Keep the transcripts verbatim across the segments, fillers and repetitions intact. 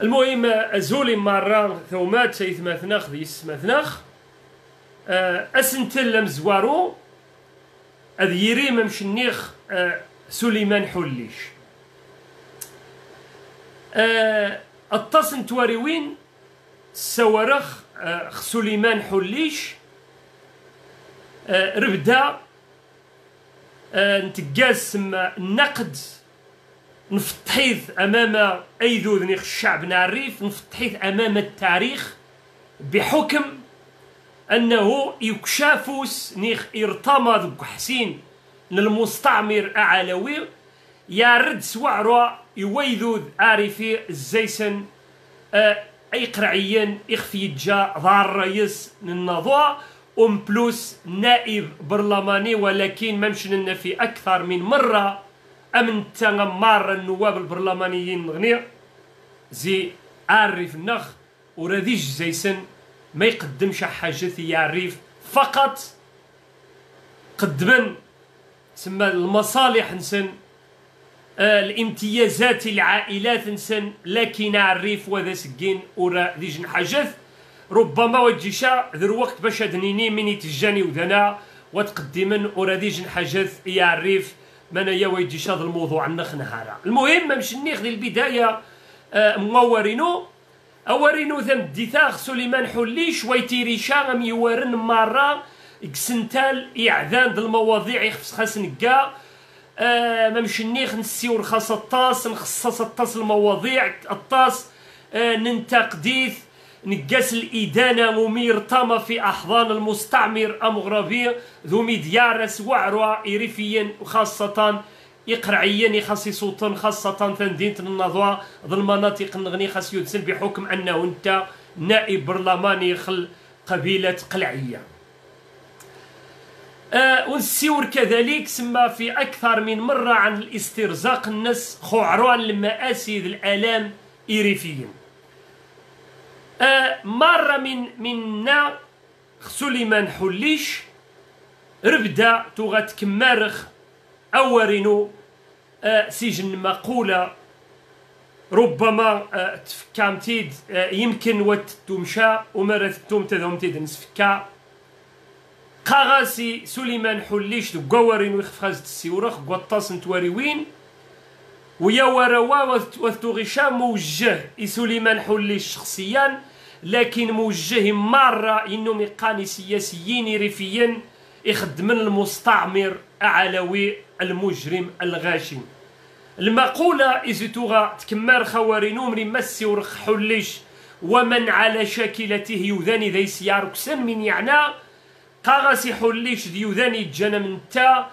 المهم أزولي مرة ثومات سيث مثناخ ديس مثناخ أه أسنتل مزوارو أذ يريم مشنيخ أه سليمان حليش أه التصن تواريوين سوارخ أه سليمان حليش أه ربدا أه نتقاس النقد نفتحيث أمام أيذوذ نيخ الشعب نعريف نفتحيث أمام التاريخ بحكم أنه يكشافوس نيخ ارتمض حسين للمستعمر أعلوي يارد سوعرا يويذوذ عارفي الزيسن آه أي قرعيا يخفي جا ضار رئيس للنضوء أم بلوس نائب برلماني ولكن ممشن في أكثر من مرة أمن تنمار النواب البرلمانيين نغني زي عارف النخ ورديش زيسن ما يقدمش حاجة يعرف فقط قدمن تسمى المصالح نسن آه الامتيازات العائلات نسن لكن عرف وذا سكين ورا ديجن حاجث ربما وجيشا ذر وقت باش دنيني من يتجاني وذنا وتقدمن ورا ديجن حاجث يعرف من يا ويجيش هذا الموضوع النخ نهارا. المهم مش نيخ للبداية آه مورينو أورينو ذم ديثاغ سليمان حليش ويتيريشا غم يوارن مرة إكسنتال إعذان ذا المواضيع يخص خاص نقا آه ممش نيخ نسيور خاص الطاس نخصص الطاس المواضيع الطاس آه ننتقديث نقاس الإدانة ممير طامة في أحضان المستعمر أمغربي ذو مديارس وعروا إريفيا وخاصة إقرعيا يخصصوطن خاصة ثندينة النضوى ذو المناطق النغني خاص يدسن بحكم أنه أنت نائب برلماني خل قبيلة قلعية. آه ونسيور كذلك سما في أكثر من مرة عن الاسترزاق الناس خوعروان المآسي ذي الآلام إريفيا. آه مرة من منا سليمان حليش ربدا توغات كمارخ أورينو آه سجن مقولة ربما آه تفكامتيد آه يمكن وتتمشى ومرة تتوم تيد نسفكا قاغاسي سليمان حليش دو قوارين ويخفاز تسيورخ قوطاس نتواريوين ويا وروا وثتوغيشا موجه سليمان حليش شخصيا لكن موجه مرة إنه مقاني سياسيين ريفيين يخدمن المستعمر أعلوي المجرم الغاشم. المقولة إذا توغا تكمار خوارينو مري مسي ورخ حليش ومن على شاكلته يذاني ذي سيار كسن من يعنى قاغسي حليش ذي يذاني جانا من تا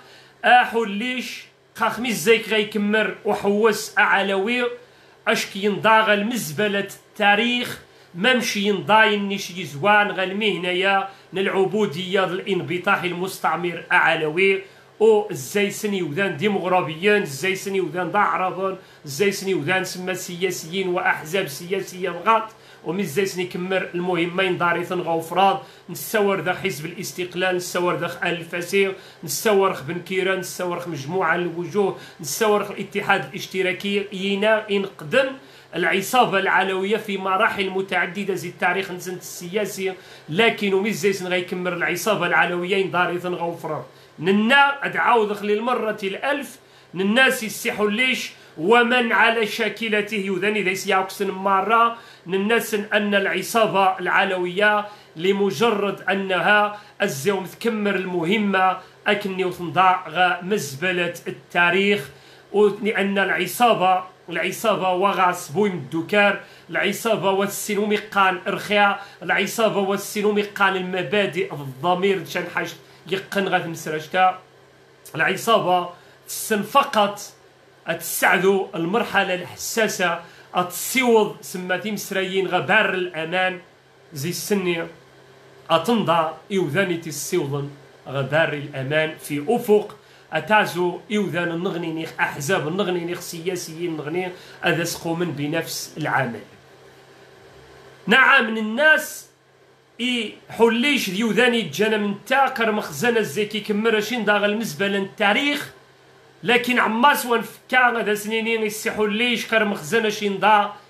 أحليش خاخميز زيك غيكمر وحوس أعلوي أشكي ينضاغ المزبلة التاريخ ممشي ينضاين نشي زوان غالمي هنايا العبودية الانبطاح المستعمر أعلوي او الزيسني وذان ديمغرابيين الزيسني وذان ضعرضون الزيسني وذان سما سياسيين وأحزاب سياسية بغاط ومن الزيسني كمر المهمين داريثن غوفراد نستور ذا حزب الاستقلال نستور ذا الفسيغ نستور بن كيران نستور مجموعة الوجوه نستور الاتحاد الاشتراكي ينا ينقدم العصابة العلوية في مراحل متعددة زي التاريخ نسنت السياسي لكن ومن الزيسن غيكمر العصابة العلوية داريثن غوفراد ننا أدعاوذخ للمرة الألف نناسي السحليش ومن على شاكلته يذني ذي سياقسن مرة ننسن أن العصابة العلوية لمجرد أنها الزوم تكمر المهمة أكني وتنضع مزبلة التاريخ لأن العصابة العصابة وغاس بويم الدكار العصابة والسينومي قان إرخيا العصابة والسينومي قان المبادئ الضمير شان حاجة يقن غاث مسرجتا العصابة تسن فقط تساعدوا المرحلة الحساسة أتسيوض سماتي مسريين غبار الأمان زي السنية أتنضى إوذاني تسيوضن غبار الأمان في أفق أتعزو إوذان النغني نيخ أحزاب النغني نيخ سياسيين النغني أذسقوا من بنفس العمل. نعم من الناس إي حليش ديوذاني جانا من تاكر مخزنة الزيكي كمرشين داغ المزبلة التاريخ لكن عماس وانفكا غدا سنينين يسي حليش كر مخزنة شين دا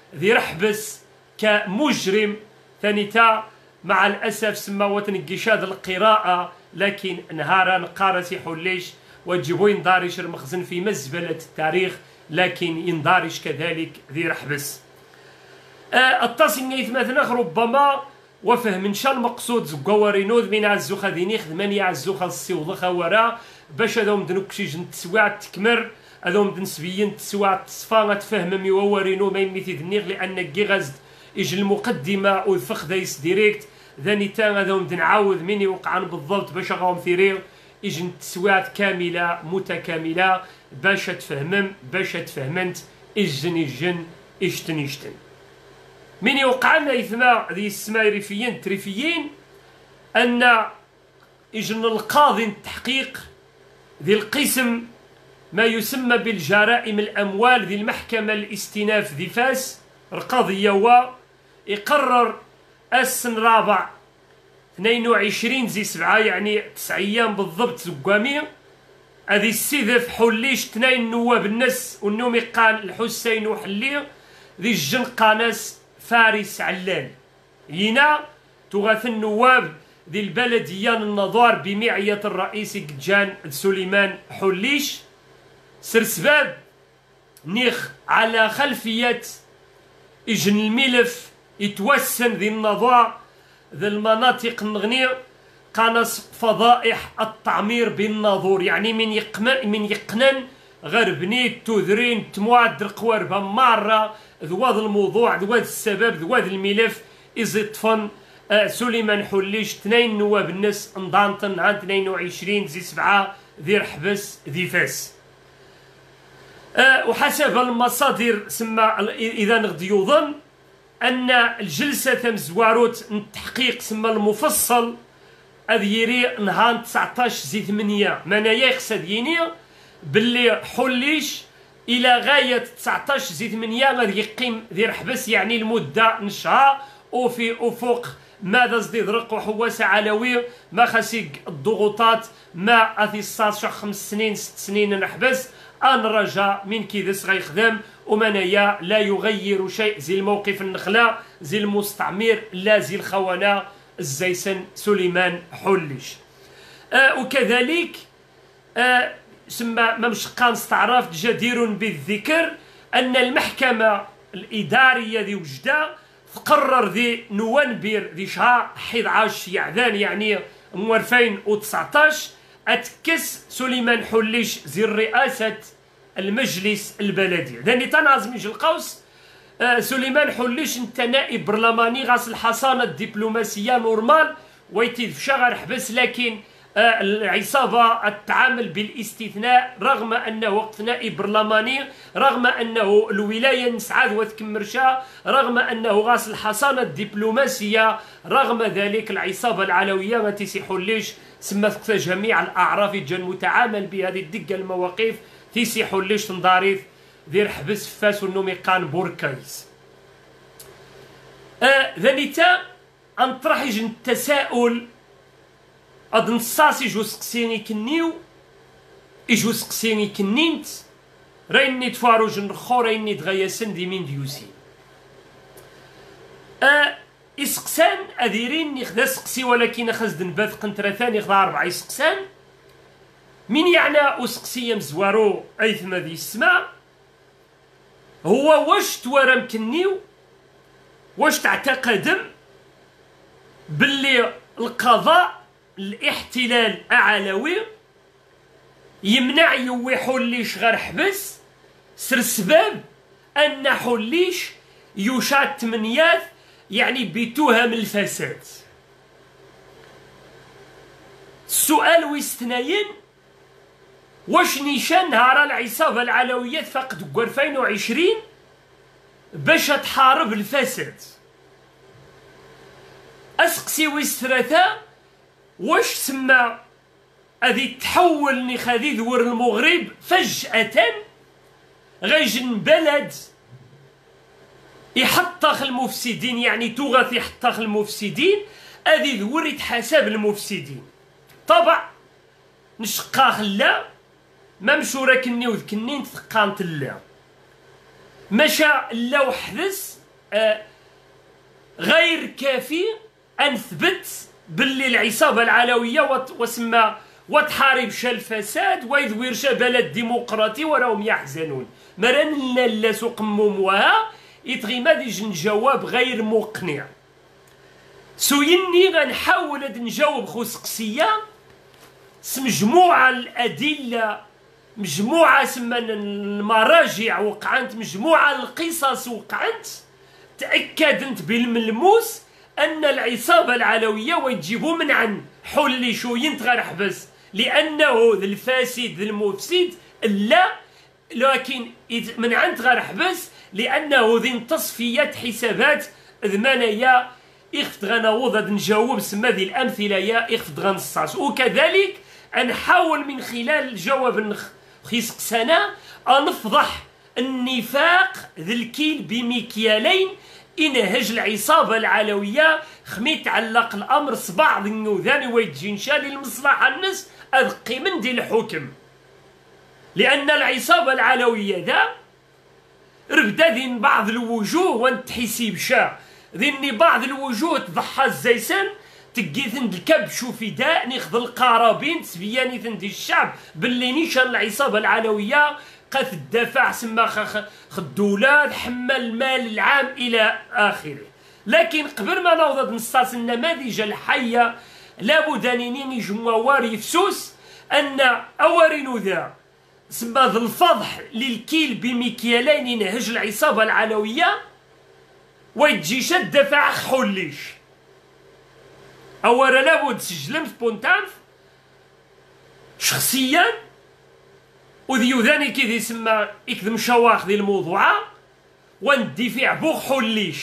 ذي رحبس كمجرم ثانيتا مع الأسف سما وتنقشاد القراءة، لكن نهارا نقارس يحوليش وجبو يندارش المخزن في مزبلة التاريخ، لكن يندارش كذلك ذي رحبس. أه التصنيف مثلا ربما وفهم ان شاء المقصود زكوارينوذ من عزوخا ذيني خدماني عزوخا السيوضخا ورا باش هذوم دنكشي جن تسواع تكمر هذوم دنسبيين تسواع تصفا تفهم ميوارينو ما يميتي دنيغ لان كي غازد يجي المقدمه وفخ دايس ديريكت ذاني تا هذوم دنعاود مين يوقعن بالضبط باش غاهم ثيريغ يجي التسواع كامله متكامله باش تفهمم باش تفهمنت اجن اجن اشتن اشتن من يوقعنا إثناء ذي السماء ريفيين تريفيين أن إجن القاضي التحقيق ذي القسم ما يسمى بالجرائم الأموال ذي المحكمة الاستئناف ذي فاس القاضي هو يقرر السن رابع اثنين وعشرين زي سبعة يعني تسع أيام بالضبط زقامي هذه السيدة في حليش اثنين نواب الناس والنومي قان الحسين وحلي ذي الجن قاناس فارس علان هنا تغاث النواب ذي البلدية النظار بمعية الرئيس جان سليمان حليش سرسباب نيخ على خلفية إجن الملف يتوسن ذي النظار ذي المناطق النغنية قانص فضائح التعمير بالناظور يعني من يقمن من يقنن غربنيت تذرين تمواد القوارب مرة ذواد الموضوع ذواد السبب ذواد الملف إزطفن آه سليمان حليش اثنين نواب الناس انضانتن عن اثنين وعشرين زي سبعة ذي رحبس ذي فاس آه وحسب المصادر سما إذا نغدي يظن أن الجلسة تم زواروت التحقيق سما المفصل أذيري نهار تسعطاش زي ثمانية منايا يقصد يني باللي حليش الى غايه تسعطاش زي ثمانية غادي يقيم ذي رحبس يعني المده نشها وفي افق ماذا زدي ذرق وحواسه علوي ما خاسيق الضغوطات ما اثيصاص خمس سنين ست سنين نحبس ان رجا من كيدس غيخدم ومنايا لا يغير شيء زي الموقف النخله زي المستعمر لا زي الخونه الزيسن سليمان حليش آه وكذلك آه سما ممشقان استعراف جدير بالذكر أن المحكمة الإدارية ذي وجدة تقرر ذي نوفمبر ذي شهر أحد عشر يعذان يعني ألفين وتسعطاش أتكس سليمان حليش زي رئاسة المجلس البلدي ذاني تنازم يجي القوس آه سليمان حليش انت نائب برلماني غاس الحصانة الدبلوماسية نورمال ويتيد في شغر حبس لكن آه العصابة التعامل بالاستثناء رغم أنه وقت نائب برلماني رغم أنه الولاية نسعاد وتكمرشا رغم أنه غاس الحصانة الدبلوماسية رغم ذلك العصابة العلوية ما تيسيحوليش سمت جميع الأعراف جن متعامل بهذه الدقة المواقف تيسيحوليش تنضاريف ذي حبس فاس النوميقان بوركايز آه ذلك أنطرح يجن التساؤل أد نصاص يجو سقسيني كنيو يجو سقسيني كنينت ريني تفارو جن خو ريني تغيسن دي من ديوسي أه إسقسان أديرين يخدا سقسي ولكن خزد نباذ قنترة ثاني خدا أربعة إسقسان من يعني أسقسي مزوارو أيثما ذي السماء هو واش توارم كنيو واش تعتقدم باللي القضاء الاحتلال علوي يمنع يوي حليش غير حبس سر سباب ان حليش يشاد تمنيات يعني بتهم الفساد. السؤال ويستناين واش نيشان نهار العصابة العلوية فقد ألفين وعشرين باش تحارب الفساد اسقسي ويستراثا واش سما هذه تحول نخذي ذور المغرب فجأة غيجن بلد يحطخ المفسدين يعني توغث يحطخ المفسدين هذه ذور يتحاسب المفسدين طبعا نشقاخ لا ما مشورة كني وذكنين تثقانت لا مشى لا وحدث آه غير كافي أن ثبت باللي العصابة العلوية وسمى وتحارب شا الفساد ويذوير شا بلد ديمقراطي وراهم يحزنون مران لا سوق موموها يتغي ما ديج نجاوب غير مقنع سويني غنحاول نجاوب خصقسية مجموعة الأدلة مجموعة سما المراجع وقعنت مجموعة القصص وقعنت تأكدت بالملموس أن العصابة العلوية ويجيبوا من عن حل شوين تغير حبس لأنه ذا الفاسد ذا المفسد لا لكن من عن تغير حبس لأنه ذي تصفية حسابات ذمانية إخفت غنوض نجاوب سما ذي الأمثلة يا إخفت غنصاص وكذلك نحاول من خلال الجواب خيسق سنة أنفضح النفاق ذي الكيل بمكيالين إنهج العصابة العلوية خمي تعلق الأمر صباع ذي النوذان ويتجينشا للمصلحة الناس أذقي من دي الحكم لأن العصابة العلوية ذا ربدا ذين بعض الوجوه وانتحسي بشا ذين بعض الوجوه تضحى الزيسان تقيثن الكبش وفداء ناخذ القرابين تسبياني ثندي الشعب باللي نيشان العصابة العلوية قد الدفع سما خدولات حمل المال العام إلى آخره لكن قبل ما نوضد نصاص النماذج الحية لابد أن يجمع واري فسوس أن أورين ذا سما ذا الفضح للكيل بمكيالين ينهج العصابة العلوية ويتجيش الدفع حليش أولا لابد سجلم سبونتانف شخصيا وذيو ذاني كي يسمى يكذب شواخ ذي الموضوع واندفع بو حليش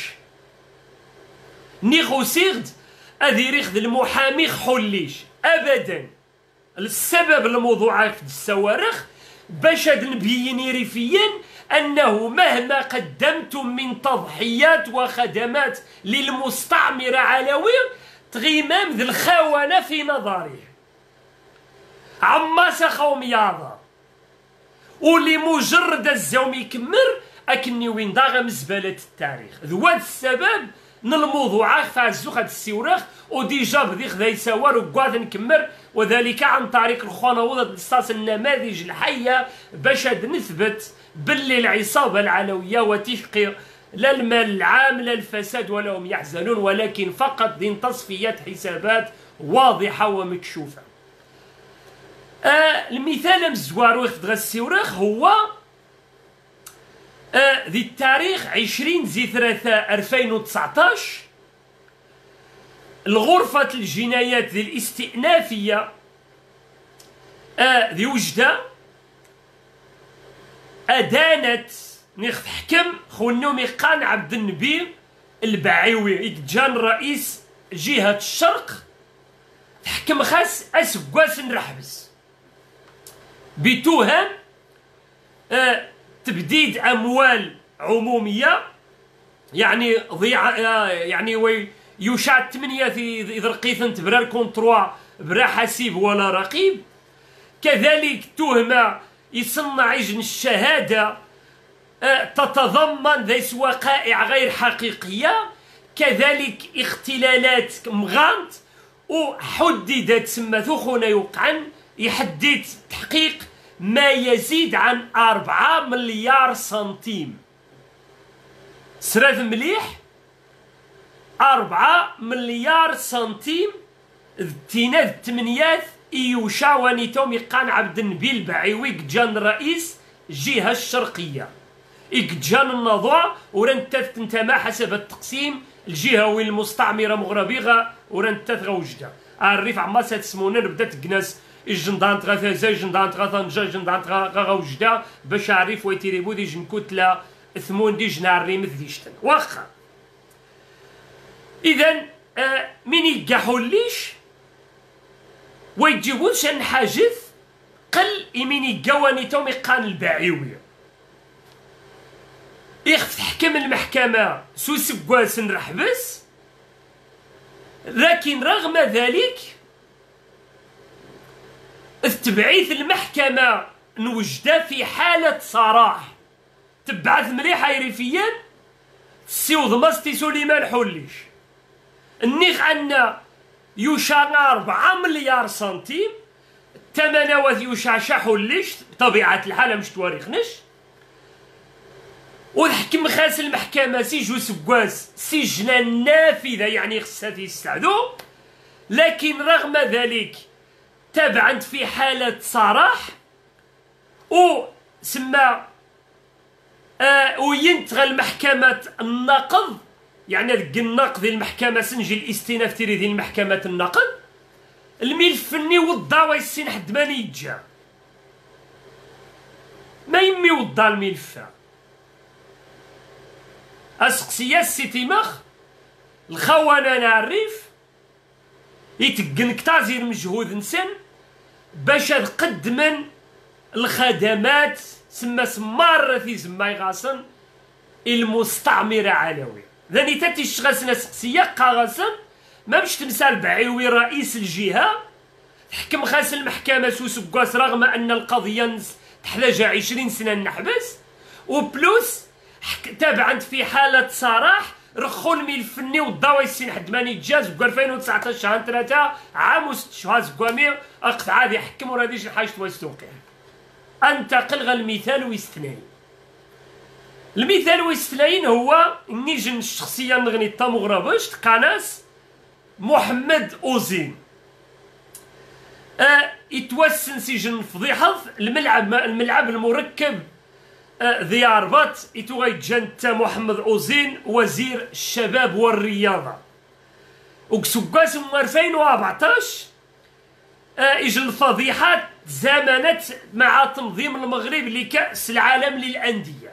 نيخو سيغد أذي ريخذ المحامي حليش أبدا السبب الموضوع في السوارخ باش هاد نبين ريفيا أنه مهما قدمتم من تضحيات وخدمات للمستعمرة علوي تغيمام ذي الخونة في نظره عما سخوم ياضا ولي مجرد الزوم يكمر أكني وين ضاغم مزبلة التاريخ ذو السبب من الموضوع فعزو خد السيوراخ وديجا بدي خذا يسوار وقعد نكمر وذلك عن طريق الخونوضة الصاص النماذج الحية باش نثبت باللي العصابة العلوية وتشقي لا المال العام لا الفساد ولا هم يحزنون ولكن فقط دين تصفية حسابات واضحة ومكشوفة. آه المثال مزوار ويخد السيوراخ هو آه ذي التاريخ عشرين ذي ثلاثة ألفين وتسعطاش الغرفة الجنايات ذي الاستئنافية آه ذي وجدة أدانت نيخ حكم خونو ميقان عبد النبي البعيوي يتجان رئيس جهة الشرق تحكم خاص أسقواس نرحبس بتهم آه تبديد أموال عمومية يعني ضيع آه يعني وي يشاع ثمانية في إذا رقيثن تبرا الكونتروا برا حسيب ولا رقيب كذلك تهمة يصنع عجن الشهادة أه تتضمن ذيس وقائع غير حقيقية كذلك اختلالات مغانت وحددت سما ثخون يوقعن يحدد تحقيق ما يزيد عن أربعة مليار سنتيم سراد مليح أربعة مليار سنتيم تيناد الثمانيات إيوشا ونيتوم يقان عبد النبي البعيوي جان رئيس الجهة الشرقية إكجان النضوع وران تنتمى حسب التقسيم الجهوي المستعمرة مغربية وران تثغى وجدة الريف عما تسمونا بدات تكناس الجندان تغا زي جندان تغا طنجة جندان تغا وجدة باش عريف ويتيريبو دي جن كتلة ثمون دي جنار ريمث ديشتن واخا إذا آه من يقحو ليش ويجيبون شان حاجث قل يمين يقواني تومي قان البعيوية يخف حكم المحكمة سو سقواس نرحبس لكن رغم ذلك تبعيث المحكمة نوجده في حالة صراح تبعث مليحة ريفيا سيوض ماستي سليمان حوليش النيخ أن يوشا أربعة مليار سنتيم تمنوات يوشا حوليش بطبيعة الحال مش تواريخنش والحكم خاص المحكمة سجن سكواس سجنا نافذة يعني خصها يستعدو، لكن رغم ذلك تبعا في حالة صراح و سما آه وينتغى المحكمة النقض يعني ذك النقض المحكمة سنجي الاستئناف تيري ديال المحكمة النقض الملف فني وضا ويسين حد ما يتجا ما يمي وضا الملف اسقسيا السيتي مخ الخوانا نعرف يتقن كتازير مجهود نسن باش قدمن الخدمات سما سمار في زماي غاسن المستعمرة علوي ذاني تاتي الشغاسنا سقسية قاغاسن ما باش تمثال بعيوي رئيس الجهة تحكم خاص المحكمة سوسكواس رغم أن القضية تحتاج عشرين سنة نحبس وبلوس تابعا في حالة صراح رخو الملف فني والضوا يسين حد ماني تجاز بقى ألفين وتسعطاش شهر ثلاثة عام وست شهور زكوامي أقطع عادي يحكم وراديش الحاجة توستوقع. انتقل غا المثال واستثنائي. المثال واستثنائي هو نيجن الشخصية نغني التاموغرافوش قناص محمد أوزين أه يتوسن سجن فضيحة الملعب الملعب المركب أه ذي عربات يتوغيتجنت محمد أوزين وزير الشباب والرياضة وكسوكاس ألفين وأربعطاش أه يجي الفضيحات زمنت مع تنظيم المغرب لكأس العالم للأندية.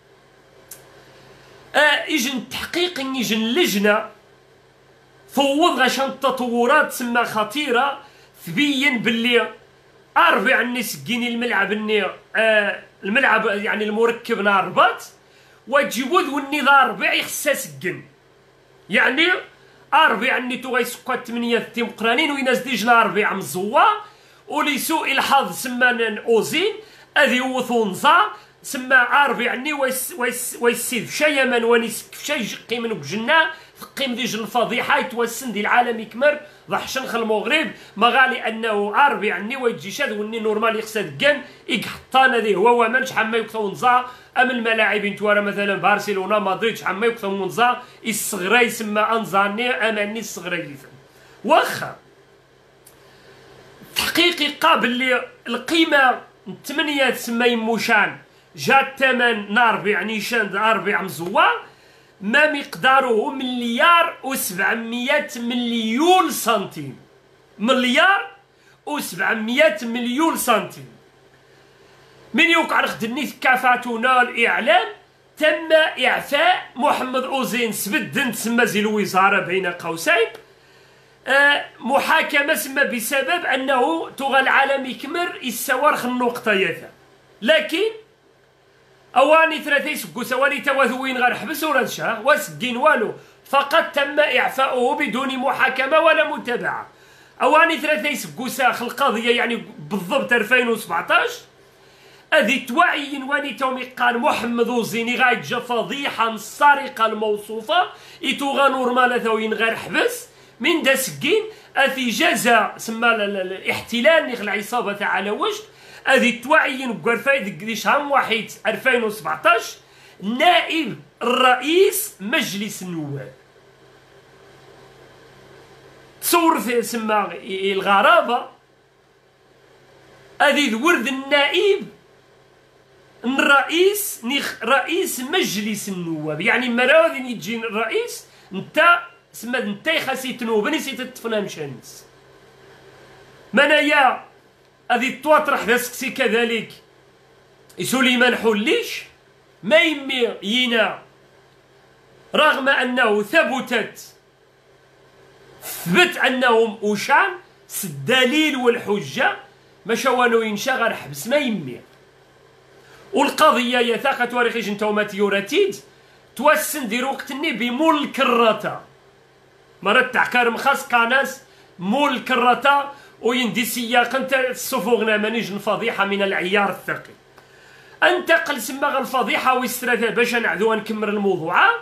أه يجي التحقيق يجي اللجنة فوض غشان التطورات تسمى خطيرة تبين باللي أربع الناس كيني الملعب الني آه الملعب يعني المركب ناربات وتجيبو ذوني ذا أربع يخصها سكن يعني أربع الني تو غيسكوا ثمانية تيم قرانين ويناس ديجنا أربع مزوا ولسوء الحظ سمان أوزين أذي وثونزا سما أربع الني ويس ويس ويسيد فشا يمن ونيس فشا يجقي من بجنة قيم ديج الفضيحة يتوسن دي العالم يكمر ضحشن خل المغرب ما غالي انه اربع ني ويجي شاد وني نورمال يخسد كان يقحطانا ذي هو ومنش حما يكثو نزا ام الملاعب انتوارا مثلا برشلونه مدريد حما يكثو نزا الصغرى يسمى انزاني اماني الصغرى واخا تحقيقي قابل لي القيمه ثمانية تسمى يموشان جات ثمن ناربع نيشان اربع مزوار ما مقداره مليار وسبعمية مليون سنتيم مليار وسبعمية مليون سنتيم من يوقع خدني كافاتونا الإعلام تم إعفاء محمد أوزين سبدن تسمى زي الوزارة بين قوسين آه محاكمة سما بسبب أنه تغى العالم يكمر يسوار النقطة يثا لكن اواني ثلاثة يسقو سواني تواثوين غير حبس ولا شا واسقين والو فقط تم اعفاؤه بدون محاكمه ولا متابعه. اواني ثلاثة يسقو ساخ القضيه يعني بالضبط ألفين وسبعطاش اذي توعي واني تومي قال محمد وزيني غايت جا فضيحه السرقه الموصوفه يتوغا نورمال ثوين غير حبس من دا سقين اثي جزا سما الاحتلال نخلع عصابه على وجه هذه توعين قرفايد قديش هم واحد ألفين وسبعطاش نائب الرئيس مجلس النواب تصور في سما الغرابة هذه ورد النائب الرئيس نخ رئيس مجلس النواب يعني مراوذ يجي الرئيس انت سما انت خاصي تنوب نسيت تطفنا مشانس منايا هذه التواطرح ذا سكسي كذلك سليمان حوليش ما يمي ينا رغم انه ثبتت ثبت انهم وشان الدليل والحجه ما شوانو ينشغل حبس ما يمي والقضيه يا ثاقه تواريخيش نتوما يوراتيد توسن دير وقتني بمول الكراتا مرات تعكار مخاص قناص مول الكراتا ويندي سياق انت الصفوغنا مانيج الفضيحه من العيار الثقيل انتقل سما الفضيحه واستراثا باش نعذو نكمل الموضوع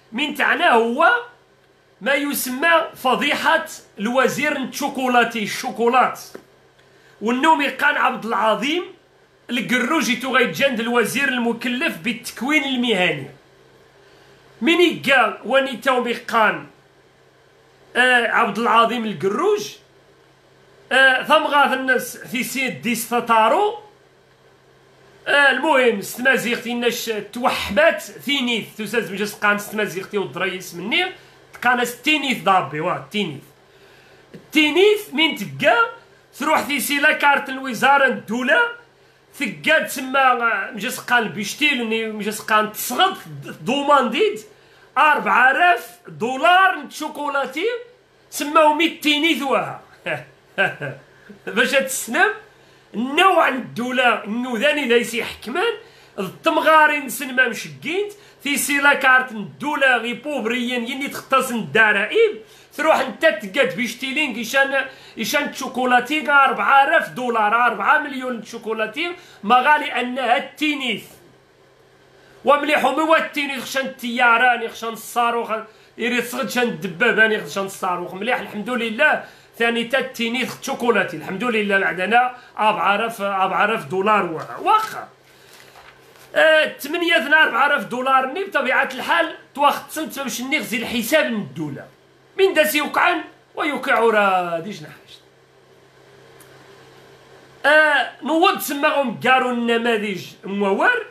من تاعنا هو ما يسمى فضيحة الوزير الشوكولاتي الشوكولات. والنومي كان عبد العظيم القروجي تو غيتجند الوزير المكلف بالتكوين المهني. من يقال واني تومي قان آه عبد العظيم القروج آه ثم غاث الناس في سيد ديس تطارو آه المهم ستمازيغتي ناش توحبات ثينيث تساز مجاس قان ستمازيغتي ودريس مني كان ستينيث ضابي واه التينيث التينيث من تقا تروح في سيلا كارت الوزارة الدولة ثقا تسمى مجاس قان بيشتيل مجاس قان تصغد دومانديد أربعة آلاف دولار شوكولاتي سماو مية تينيث وها باش تسلم النوع الدولة النوذاني دايسي حكمان التمغارين سنما مشكينت في سيلا كارت الدولة غي بوبريين يني تختص الدرائب تروح انت تقاد بيشتيلين إشان إشان شوكولاتي أربعة آلاف دولار أربعة مليون شوكولاتي ما غالي أنها التينيث ومليحو موا التينيث خشان التياران خشان الصاروخ يريد صغد شان الدبابان خشان الصاروخ مليح الحمد لله ثاني تا التينيث شوكولاتي الحمد لله عندنا أربعة آلاف أربعة آلاف دولار واخا ثمانية آلاف أربعة آلاف دولار ني بطبيعة الحال توخصنت باش نغزي الحساب من الدولة من داس يوقعن ويوقع راه ديش نحاجت آه نوض تسماهم كارو النماذج موار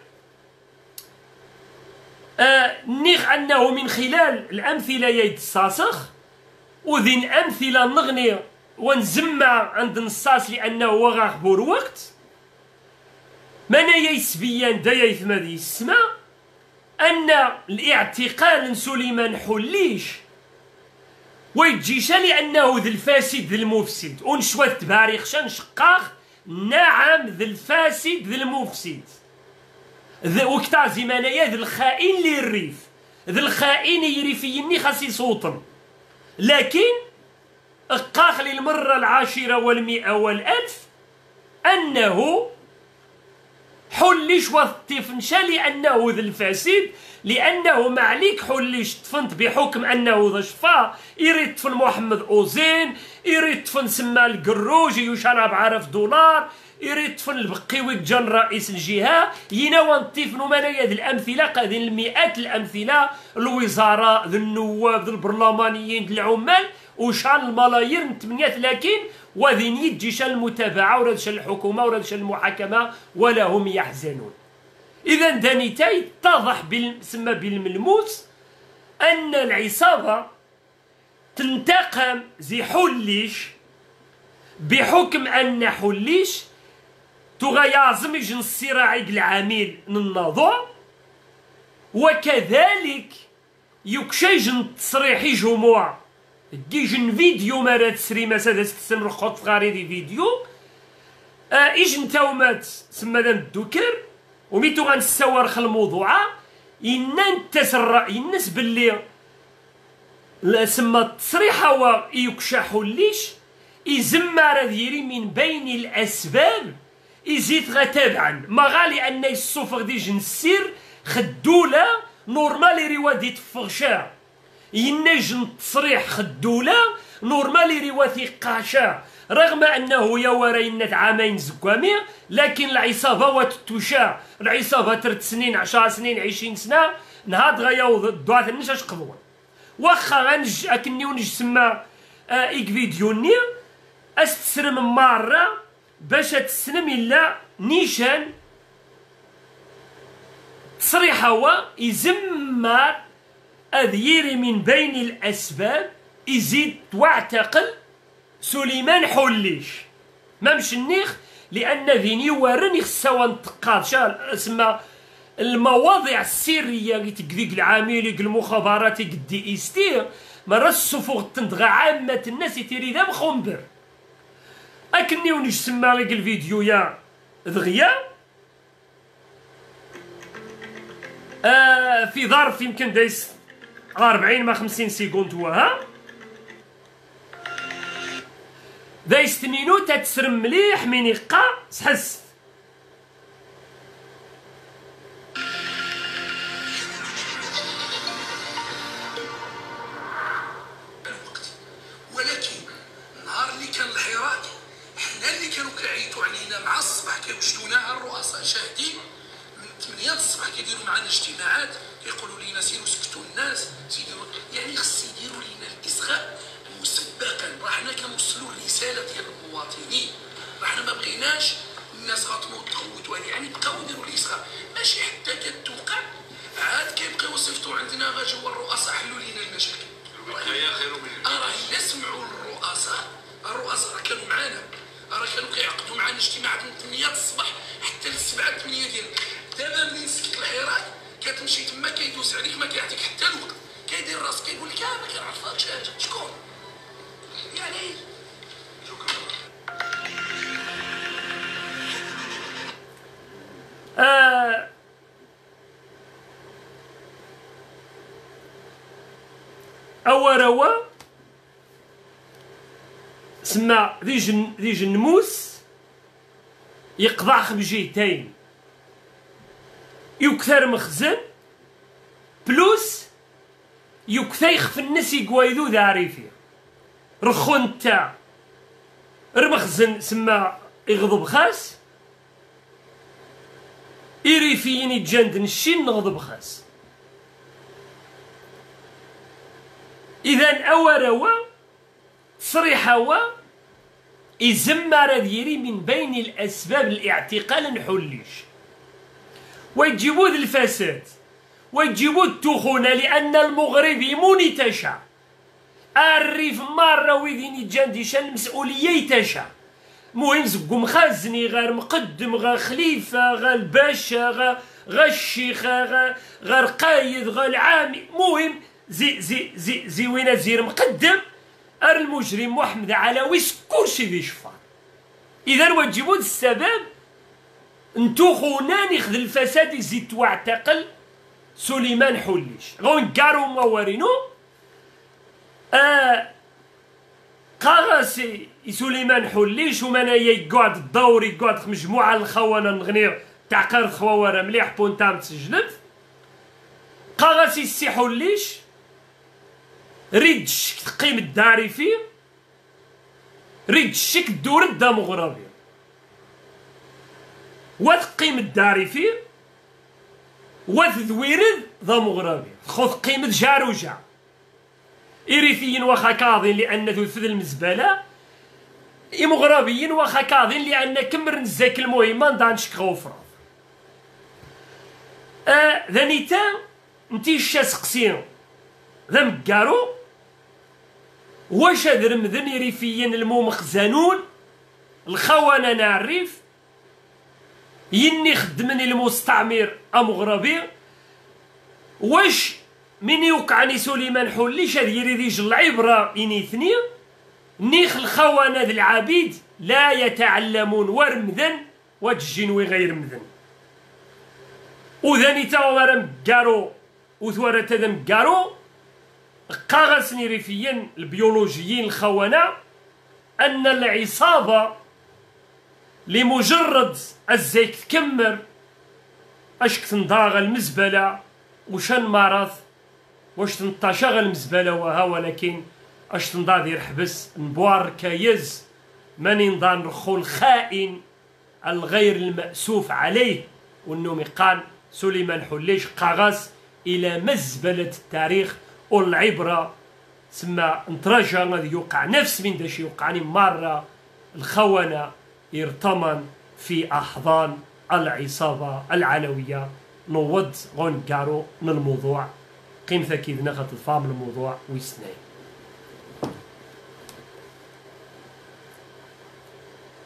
آه نيغ أنه من خلال الأمثلة يتصاصخ وذين أمثلة نغني ونزمع عند نصاص لأنه وغا بور وقت مانا يسبيان دا يثمد يسمى أن الاعتقال سليمان حليش ويتجيش لأنه ذي الفاسد ذي المفسد ونشوات تباريخ شان شقاق نعم ذي الفاسد ذي المفسد وكتا زمانيا ذي الخائن اللي الريف ذي الخائن يريفيني خاص يصوتن لكن اقاخ للمرة العاشرة والمئة والألف أنه حليش وطفنشا لأنه ذي الفاسد لأنه معليك حليش تفنت بحكم أنه ذا شفا يريد تفن محمد أوزين يريد تفن سما القروج يشان بعرف دولار يريد تفن البقيوي جان رئيس الجهة ينوان تفنو منايا ذي الأمثلة قادين المئات الأمثلة الوزراء ذي النواب ذي البرلمانيين ذي العمال وشان الملايير من تمنيات لكن وذين يجي شان المتابعة ورد شان الحكومة ورد شان المحاكمة ولا هم يحزنون. إذا دانيتا يتضح بالسما بالملموس أن العصابة تنتقم زي حليش بحكم أن حليش تغيازم يجن الصراع العميل النظام وكذلك يكشيجن تصريحي جموع جيجن فيديو مرات تسري مسادة ستسن رخوت غاري دي فيديو آه إجن تاومات سما دام الدوكر وميتو غنساور خل الموضوع إنان تسرع الناس باللي سما التصريح هو يكشا حليش يزمر ديري من بين الأسباب يزيد غتابعا ما غالي أن يصوفغ دي جنسير خدولة نورمالي روادي تفغشا ينجن تصريح خدولة نورمالي رواتي قاشا رغم أنه يورينات عامين زكوامي لكن العصابة وتتوشا العصابة ترت سنين عشر سنين عشرين سنة نهاد غيوض الدعاة النشاش قضوان واخا غنج أكني ونج سما آه إيك فيديوني أستسرم مرة باش تسلم إلا نيشان تصريح هو يزمر أذيري من بين الأسباب يزيد واعتقل سليمان حليش ما مش النيخ لأن ذيني وارن يخسوا نتقاد شال اسمها المواضيع السرية اللي تقديق العامل المخابرات قدي إستير مرة السفوغ تندغى عامة الناس يتيري ذا مخنبر أكني ونش سما لك الفيديو يا دغيا آه في ظرف يمكن دايس أربعين ما خمسين سيكوند وها دايس مينوت تسرم مليح من يقع سحس اللي كانوا كيعيطوا علينا مع الصباح كيوجدونا الرؤساء شاهدين من ثمانية الصباح كيديروا معنا اجتماعات كيقولوا لينا سيروا سكتوا الناس سيديروا يعني خص يديروا لينا الاصغاء مسبقا. راه حنا كنوصلوا الرساله ديال المواطنين، راه حنا ما بغيناش الناس غتموت تغوتوا يعني بقاو يديروا الاصغاء ماشي حتى كتوقع عاد كيبقاو يصيفطوا عندنا غا جوا الرؤساء حلوا لينا المشاكل. الوقايه خير من العلاج. راه الا سمعوا للرؤساء، الرؤساء راه كانوا معانا، راه كانوا كيعقدوا معانا اجتماعات من ثمانية الصباح حتى لسبعة ثمانية ديال دابا ملي سكت الحراك كتمشي تما كيدوز عليك ما كيعطيك حتى الوقت، كيدير راسك كيقول لك اه ما كنعرفكش شكون يعني. شكرا. آه أول روا سما ذي جن ذي جنموس يقضع خبجيتين يكثر مخزن بلوس يكثر يخف الناس يقوايدو ذا عريفية رخو نتا رمخزن سما يغضب خاس إريفيين يتجند نشين نغضب خاس. إذن أول روا تصريح هو يزمر ديري من بين الأسباب الاعتقال نحليش ويجيبوا الفساد ويجيبوا التخونة لأن المغربي موني تشع الريف مرة ويدين يتجنديش المسؤولية يتشع مهم زقو مخزني غير مقدم غير خليفة غير الباشا غير غير الشيخ غير غير قايد غير العامي مهم زي زي زي زي وين زير مقدم ار المجرم محمد علوي كلشي ذي شفار. اذا وتجيبوا السبب انتو خونا ناخذ الفساد يزيد واعتقل سليمان حليش غون كارو موارينو آه قاغاسي سليمان حليش ومنايا يقعد الدور يقعد في مجموعه الخونه نغنيو تاع قرض خواره مليح بونتا متسجلت قاغاسي السي حليش ريد الشك تقيم الداري فيه ريد الشك دور الديمقراطية وتقيم الداري فيه وتذويرد ديمقراطية خذ قيمة جار وجع إريثيين واخا كاظين لأن ذو ثذ المزبلة إمغربيين واخا كاظين لأن كمر نزاك المهمة ندانشك غوفرا آه ذانيتا نتي الشاسقسين ذا مكارو واش هاد رمذن يريفيين الممخزنون الخونة نعرف يني خدمني المستعمر أمغربي واش من يوقعني سليمان حليش هاد يريد العبرة إني ثنين نيخ الخونة ذي العبيد لا يتعلمون ورمذن وتجنوي غير مذن وذاني تاورا مكارو وثورة تذا مكارو قاغسني ريفيين البيولوجيين الخونة أن العصابة لمجرد الزيك تكمر أشك تنضاغ المزبلة وشن مرض واش تنطاشغ المزبلة وها ولكن أش تنضاغ يرحبس نبوار كيز ماني نضان رخو الخائن الغير المأسوف عليه والنوم قال سليمان حليش قاغس إلى مزبلة التاريخ والعبرة سما نترجى غادي يوقع نفس من داش يوقعني مرة الخونة يرتمن في أحضان العصابة العلوية نوض غون كارو من الموضوع قيمة كيدنا خاطر فاهم الموضوع ويسناي.